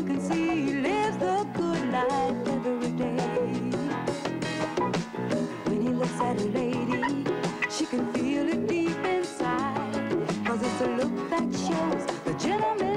man can see he lives the good life every day. When he looks at a lady, she can feel it deep inside, 'cause it's a look that shows the gentleman